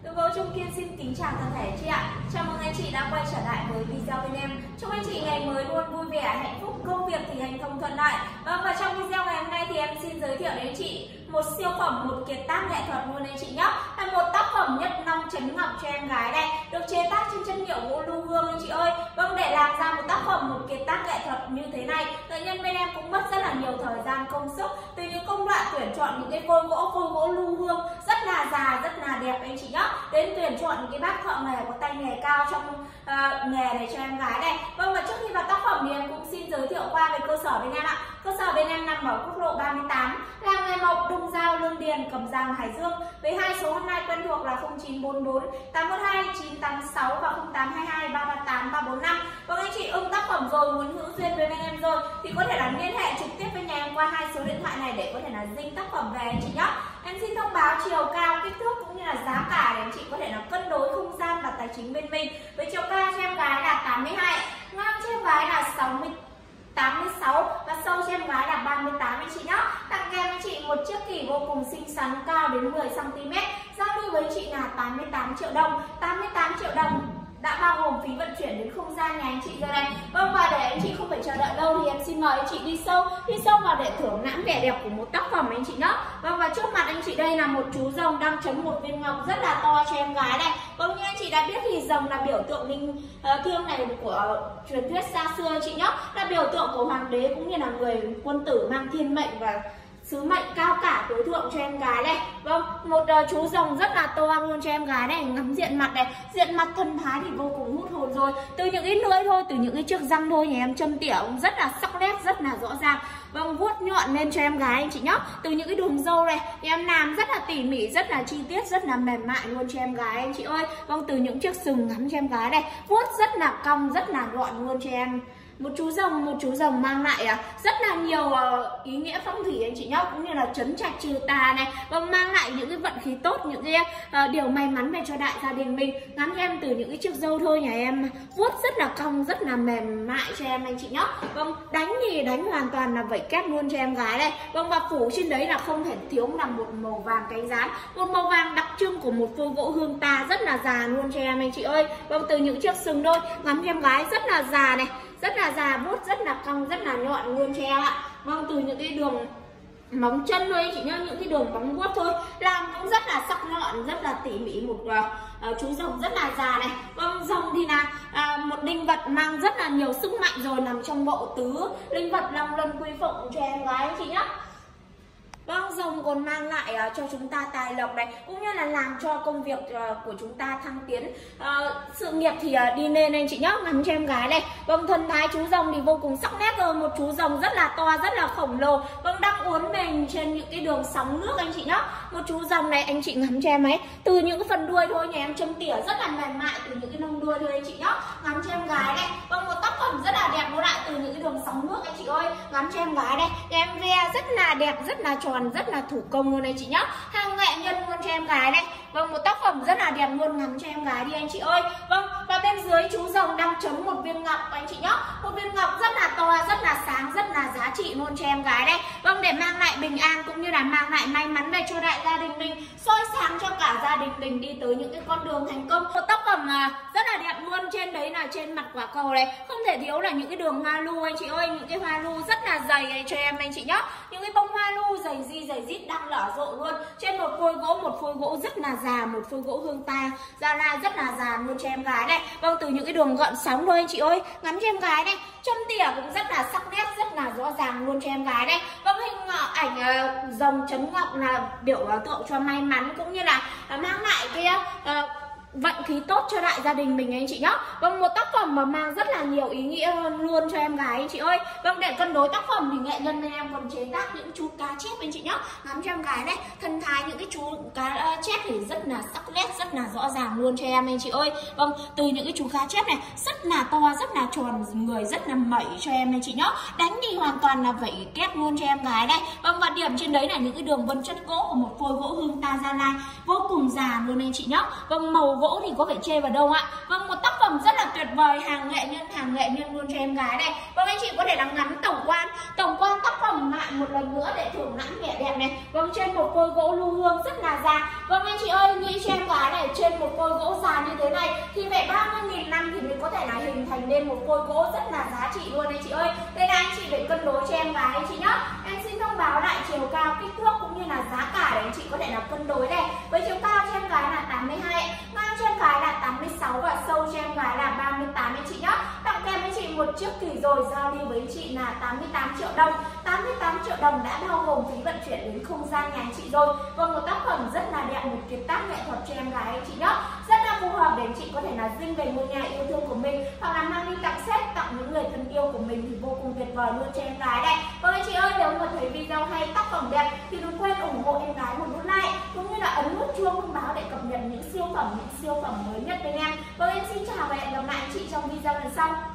Tôi Gỗ Trung Kiên xin kính chào toàn thể anh chị ạ. Chào mừng anh chị đã quay trở lại với video bên em. Chúc anh chị ngày mới luôn vui vẻ, hạnh phúc, công việc thì hành thông thuận lợi. Và trong video ngày hôm nay thì em xin giới thiệu đến anh chị một siêu phẩm, một kiệt tác nghệ thuật luôn anh chị nhé. Là một tác phẩm nhất long chấn ngọc cho em gái đây, được chế tác trên chất liệu gỗ lưu hương anh chị ơi. Vâng, để làm ra một tác phẩm, một kiệt tác nghệ thuật như thế này, nghệ nhân bên em cũng mất rất là nhiều thời gian công sức, từ những công đoạn tuyển chọn những cái phôi gỗ lưu hương rất là già, rất là đẹp anh chị nhé, đến tuyển chọn những cái bác thợ nghề có tay nghề cao trong nghề này cho em gái đây. Vâng, và trước khi vào tác phẩm thì em cũng xin giới thiệu qua về cơ sở bên em ạ. Cơ sở bên em nằm ở quốc lộ 38, làng nghề mộc Đông Giao, Lương Điền, Cẩm Giàng, Hải Dương, với hai số hotline quen thuộc là 0944 812 986 và 0822 338 345. Vâng, anh chị ưng tác phẩm rồi, muốn hữu duyên với anh em rồi thì có thể là liên hệ trực tiếp với nhà em qua hai số điện thoại này để có thể là dinh tác phẩm về anh chị nhé. Em xin thông báo chiều cao, kích thước cũng như là giá cả để anh chị có thể là cân đối không gian và tài chính bên mình. Với chiều cao cho em gái là 82, ngang cho em gái là 86 và sâu cho em gái là 38 anh chị nhé. Tặng kèm anh chị một chiếc kỷ vô cùng xinh xắn, cao đến 10 cm. Giao lưu với chị là 88 triệu đồng. 88 triệu đồng đã bao gồm phí vận chuyển đến không gian nhà anh chị rồi này. Vâng, và để anh chị không phải chờ đợi lâu thì em xin mời anh chị đi sâu vào để thưởng lãm vẻ đẹp của một tác phẩm anh chị nhé. Vâng, và trước mặt anh chị đây là một chú rồng đang chấm một viên ngọc rất là to cho em gái này. Vâng, như anh chị đã biết thì rồng là biểu tượng linh thiêng này của truyền thuyết xa xưa anh chị nhé, là biểu tượng của hoàng đế cũng như là người quân tử mang thiên mệnh và sứ mệnh cao cả tối thượng cho em gái đây. Vâng, một chú rồng rất là to luôn cho em gái này. Ngắm diện mặt này, diện mặt thần thái thì vô cùng hút hồn rồi. Từ những cái lưỡi thôi, từ những cái chiếc răng thôi, nhà em châm tỉa cũng rất là sắc nét, rất là rõ ràng. Vâng, vuốt nhọn lên cho em gái anh chị nhé. Từ những cái đường râu này em làm rất là tỉ mỉ, rất là chi tiết, rất là mềm mại luôn cho em gái anh chị ơi. Vâng, từ những chiếc sừng ngắm cho em gái này, vuốt rất là cong, rất là gọn luôn cho em. Một chú rồng mang lại rất là nhiều ý nghĩa phong thủy anh chị nhé, cũng như là trấn trạch trừ tà này. Vâng, mang lại những cái vận khí tốt, những cái điều may mắn về cho đại gia đình mình. Ngắm cho em từ những cái chiếc râu thôi, nhà em vuốt rất là cong, rất là mềm mại cho em anh chị nhé. Vâng, đánh thì đánh hoàn toàn là vẩy kép luôn cho em gái đây. Vâng, và phủ trên đấy là không thể thiếu là một màu vàng cánh rán, một màu vàng đặc trưng của một phôi gỗ hương ta rất là già luôn cho em anh chị ơi. Vâng, từ những chiếc sừng thôi, ngắm cho em gái rất là già này, rất là già, vuốt rất là cong, rất là nhọn luôn cho em ạ. Vâng, từ những cái đường móng chân thôi anh chị nhá, những cái đường móng vuốt thôi, làm cũng rất là sắc nhọn, rất là tỉ mỉ. Một chú rồng rất là già này. Vâng, rồng thì là một linh vật mang rất là nhiều sức mạnh rồi, nằm trong bộ tứ linh vật long lân quy phụng cho em gái anh chị nhá. Vâng, rồng còn mang lại cho chúng ta tài lộc này, cũng như là làm cho công việc của chúng ta thăng tiến, sự nghiệp thì đi lên anh chị nhé. Ngắm cho em gái này. Vâng, thần thái chú rồng thì vô cùng sắc nét rồi, một chú rồng rất là to, rất là khổng lồ. Vâng, đang uốn mình trên những cái đường sóng nước anh chị nhé. Một chú rồng này anh chị ngắm cho em ấy, từ những cái phần đuôi thôi, nhà em châm tỉa rất là mềm mại, từ những cái lông đuôi thôi anh chị nhé. Ngắm cho em gái này. Vâng, một tác phẩm rất là đẹp, nó lại từ những cái đường sóng nước anh chị ơi. Ngắm cho em gái đây, em ve rất là đẹp, rất là tròn, rất là thủ công luôn này chị nhá, hàng nghệ nhân luôn cho em gái này. Vâng, một tác phẩm rất là đẹp luôn, ngắm cho em gái đi anh chị ơi. Vâng, và bên dưới chú rồng đang chấm một viên ngọc anh chị nhá, một viên ngọc rất là to, rất là sáng, rất là giá trị luôn cho em gái đây. Vâng, để mang lại bình an cũng như là mang lại may mắn về cho đại gia đình mình, soi sáng cho cả gia đình mình đi tới những cái con đường thành công. Một tác phẩm rất là đẹp luôn. Trên đấy là trên mặt quả cầu này không thể thiếu là những cái đường hoa lu anh chị ơi, những cái hoa lu rất là dày cho em anh chị nhá, những cái bông hoa lu dày rít đang nở rộ luôn trên một phôi gỗ rất là già, một phôi gỗ hương ta Gia Lai rất là già luôn cho em gái này. Vâng, từ những cái đường gợn sóng thôi anh chị ơi, ngắm cho em gái này, châm tỉa cũng rất là sắc nét, rất là rõ ràng luôn cho em gái này. Vâng, hình ảnh rồng chấm ngọc là biểu tượng cho may mắn, cũng như là mang lại cái vận khí tốt cho đại gia đình mình anh chị nhá. Vâng, một tác phẩm mà mang rất là nhiều ý nghĩa luôn cho em gái anh chị ơi. Vâng, để cân đối tác phẩm thì nghệ nhân bên em còn chế tác những chú cá chép anh chị nhá. Ngắm cho em gái này, thần thái những cái chú cá chép thì rất là sắc nét, rất là rõ ràng luôn cho em anh chị ơi. Vâng, từ những cái chú cá chép này rất là to, rất là tròn người, rất là mẩy cho em anh chị nhá. Đánh thì hoàn toàn là vẩy kép luôn cho em gái đây. Vâng, và điểm trên đấy là những cái đường vân chất gỗ của một phôi gỗ hương ta Gia Lai vô cùng già luôn anh chị nhá. Vâng, màu gỗ thì có phải chê vào đâu ạ. Vâng, một tác phẩm rất là tuyệt vời, hàng nghệ nhân luôn cho em gái này. Vâng, anh chị có thể là ngắm tổng quan tác phẩm lại một lần nữa để thưởng lãm vẻ đẹp này. Vâng, trên một phôi gỗ lưu hương rất là già. Vâng, anh chị ơi, nghĩ cho em gái này, trên một thì mình có thể là hình thành nên một phôi gỗ rất là giá trị luôn anh chị ơi. Đây là anh chị phải cân đối cho em gái anh chị nhá. Em xin thông báo lại chiều cao, kích thước cũng như là giá cả để anh chị có thể là cân đối này. Với chiều cao cho em gái là 82, ngang cho em gái là 86 và sâu cho em gái là 38 anh chị nhá. Tặng kèm anh chị một chiếc kỳ rồi giao lưu với anh chị là 88 triệu đồng. 88 triệu đồng đã bao gồm phí vận chuyển đến không gian nhà anh chị rồi. Và một tác phẩm rất là đẹp, một kiệt tác nghệ thuật cho em gái anh chị nhá. Rất là phù hợp để anh chị có thể là dinh về ngôi nhà yêu thương của mình, hoặc là mang đi tặng set, tặng những người thân yêu của mình thì vô cùng tuyệt vời luôn cho em gái đây. Vâng anh chị ơi, nếu mà thấy video hay, tác phẩm đẹp thì đừng quên ủng hộ em gái một nút like cũng như là ấn nút chuông thông báo để cập nhật những siêu phẩm mới nhất bên em. Vâng em xin chào và hẹn gặp lại anh chị trong video lần sau.